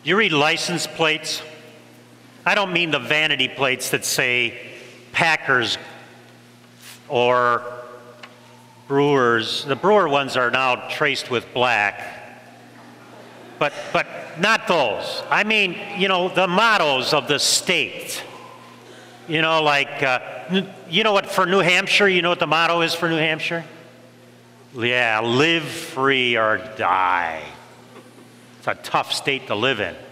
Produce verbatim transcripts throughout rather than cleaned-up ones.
You read license plates? I don't mean the vanity plates that say Packers or Brewers. The Brewer ones are now traced with black. But, but not those. I mean, you know, the mottos of the state. You know, like, uh, you know what, for New Hampshire, you know what the motto is for New Hampshire? Yeah, live free or die. It's a tough state to live in.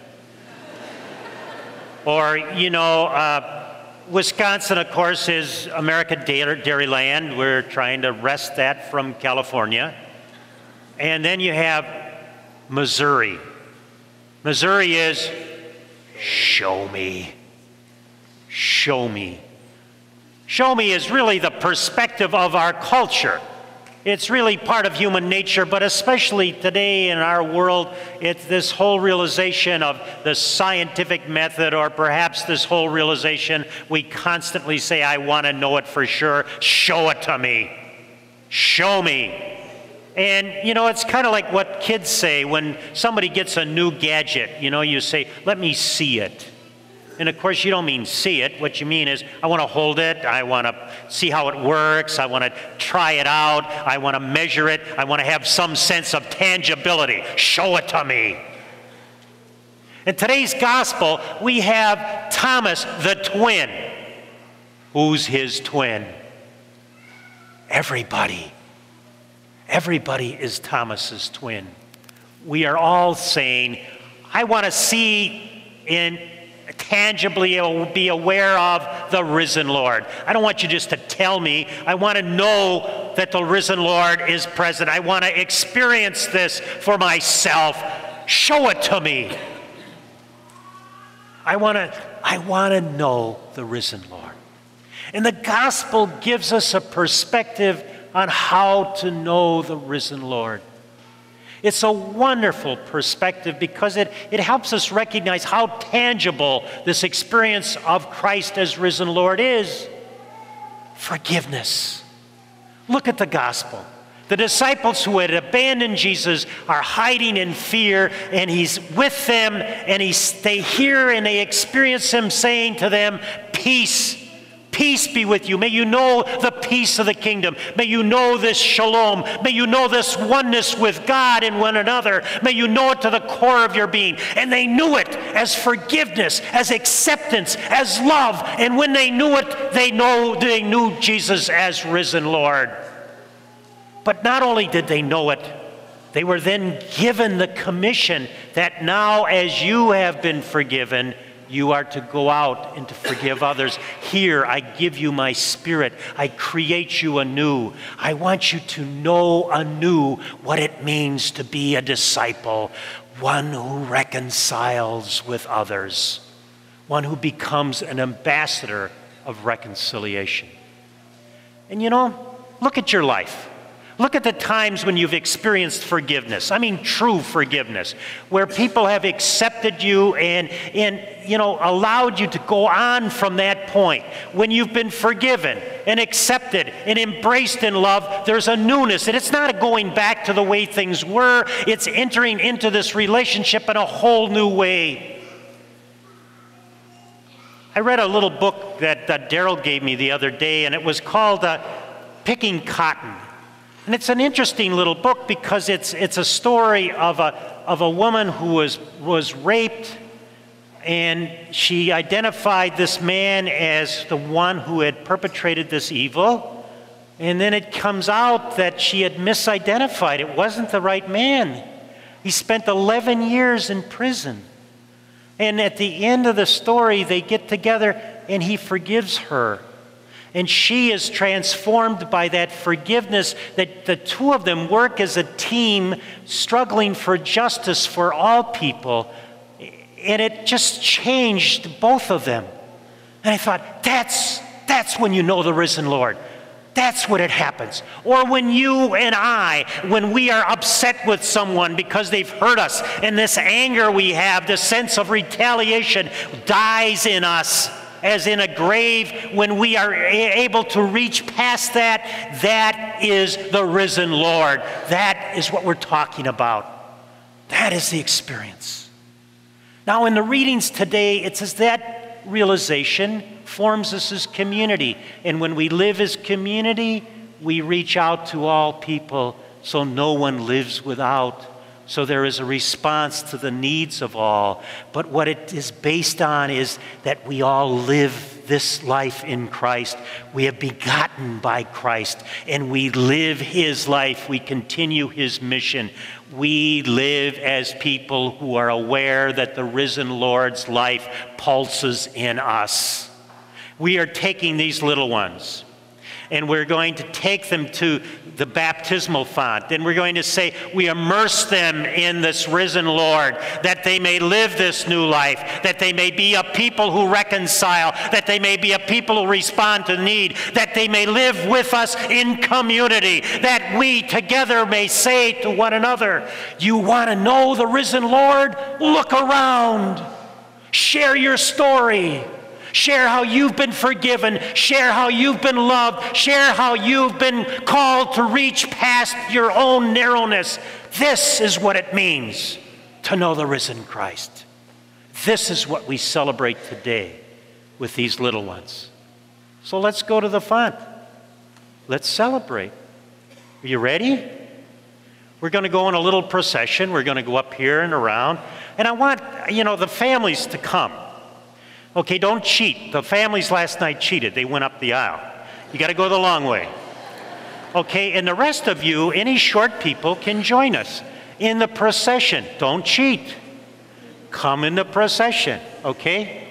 Or, you know, uh, Wisconsin, of course, is American dairy land. We're trying to wrest that from California. And then you have Missouri. Missouri is, show me. Show me. Show me is really the perspective of our culture. It's really part of human nature, but especially today in our world, it's this whole realization of the scientific method, or perhaps this whole realization we constantly say, I want to know it for sure. Show it to me. Show me. And, you know, it's kind of like what kids say when somebody gets a new gadget. You know, you say, let me see it. And of course, you don't mean see it. What you mean is, I want to hold it. I want to see how it works. I want to try it out. I want to measure it. I want to have some sense of tangibility. Show it to me. In today's gospel, we have Thomas the twin. Who's his twin? Everybody. Everybody is Thomas's twin. We are all saying, I want to see in tangibly be aware of the risen Lord. I don't want you just to tell me. I want to know that the risen Lord is present. I want to experience this for myself. Show it to me. I want to, I want to know the risen Lord. And the gospel gives us a perspective on how to know the risen Lord. It's a wonderful perspective because it, it helps us recognize how tangible this experience of Christ as risen Lord is. Forgiveness. Look at the gospel. The disciples who had abandoned Jesus are hiding in fear, and he's with them, and he's, they hear and they experience him saying to them, peace. Peace be with you. May you know the peace of the kingdom. May you know this shalom. May you know this oneness with God and one another. May you know it to the core of your being. And they knew it as forgiveness, as acceptance, as love. And when they knew it, they know they knew Jesus as risen Lord. But not only did they know it, they were then given the commission that now, as you have been forgiven, you are to go out and to forgive others. Here, I give you my spirit. I create you anew. I want you to know anew what it means to be a disciple, one who reconciles with others, one who becomes an ambassador of reconciliation. And you know, look at your life. Look at the times when you've experienced forgiveness. I mean, true forgiveness, where people have accepted you and, and, you know, allowed you to go on from that point. When you've been forgiven and accepted and embraced in love, there's a newness. And it's not a going back to the way things were. It's entering into this relationship in a whole new way. I read a little book that uh, Daryl gave me the other day, and it was called uh, Picking Cotton. And it's an interesting little book because it's, it's a story of a, of a woman who was, was raped, and she identified this man as the one who had perpetrated this evil. And then it comes out that she had misidentified. It wasn't the right man. He spent eleven years in prison. And at the end of the story, they get together and he forgives her. And she is transformed by that forgiveness, that the two of them work as a team struggling for justice for all people. And it just changed both of them. And I thought, that's, that's when you know the risen Lord. That's when it happens. Or when you and I, when we are upset with someone because they've hurt us, and this anger we have, this sense of retaliation dies in us as in a grave. When we are able to reach past that, that is the risen Lord. That is what we're talking about. That is the experience. Now, in the readings today, it's as that realization forms us as community. And when we live as community, we reach out to all people so no one lives without. So there is a response to the needs of all. But what it is based on is that we all live this life in Christ. We have begotten by Christ, and we live his life. We continue his mission. We live as people who are aware that the risen Lord's life pulses in us. We are taking these little ones, and we're going to take them to the baptismal font, and we're going to say we immerse them in this risen Lord, that they may live this new life, that they may be a people who reconcile, that they may be a people who respond to need, that they may live with us in community, that we together may say to one another, you want to know the risen Lord? Look around. Share your story. Share how you've been forgiven. Share how you've been loved. Share how you've been called to reach past your own narrowness. This is what it means to know the risen Christ. This is what we celebrate today with these little ones. So let's go to the font. Let's celebrate. Are you ready? We're going to go in a little procession. We're going to go up here and around. And I want, you know, the families to come. Okay, don't cheat. The families last night cheated. They went up the aisle. You got to go the long way. Okay, and the rest of you, any short people, can join us in the procession. Don't cheat. Come in the procession, okay?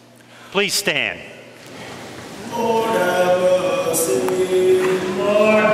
Please stand. Lord have mercy. Lord